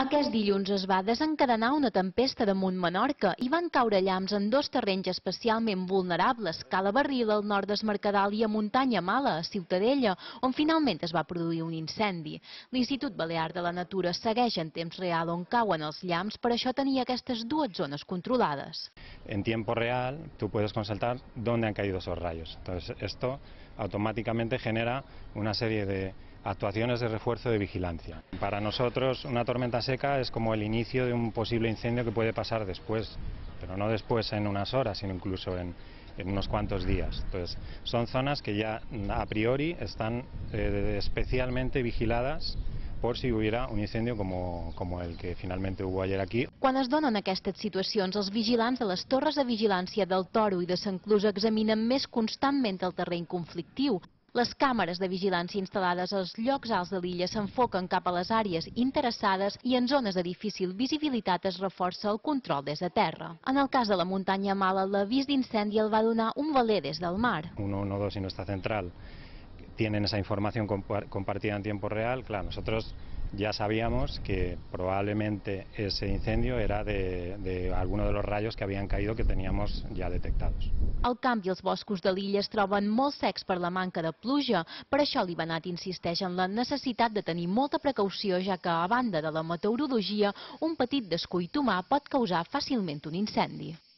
Aquest dilluns es va desencadenar una tempesta damunt Menorca i van caure llamps en dos terrenys especialment vulnerables, Cala Barril al nord d'Es Mercadal i a Muntanya Mala, a Ciutadella, on finalment es va produir un incendi. L'Institut Balear de la Natura segueix en temps real on cauen els llamps, per això tenia aquestes dues zones controlades. En tiempo real tú puedes constatar dónde han caído esos rayos. Entonces esto automáticamente genera una serie de actuaciones de refuerzo de vigilancia. Para nosotros una tormenta seca es como el inicio de un posible incendio que puede pasar después, pero no después en unas horas, sino incluso en unos cuantos días. Entonces son zonas que ya a priori están especialmente vigiladas por si hubiera un incendio como el que finalmente hubo ayer aquí. Quan es donen aquestes situacions, els vigilants de les torres de vigilància del Toro i de Sant Clus examinen més constantment el terreny conflictiu. Les càmeres de vigilància instal·lades als llocs alts de l'illa s'enfoquen cap a les àrees interessades i en zones de difícil visibilitat es reforça el control des de terra. En el cas de la Muntanya Mala, l'avís d'incendi el va donar un veler des del mar. 112 y nuestra central tienen esa información compartida en tiempo real. Claro, nosotros ya sabíamos que probablemente ese incendio era de alguno de los rayos que habían caído que teníamos ya detectados. Al canvi, els boscos de l'illa es troben molt secs per la manca de pluja. Per això l'Ivanat insisteix en la necessitat de tenir molta precaució, ja que, a banda de la meteorologia, un petit descuit humà pot causar fàcilment un incendi.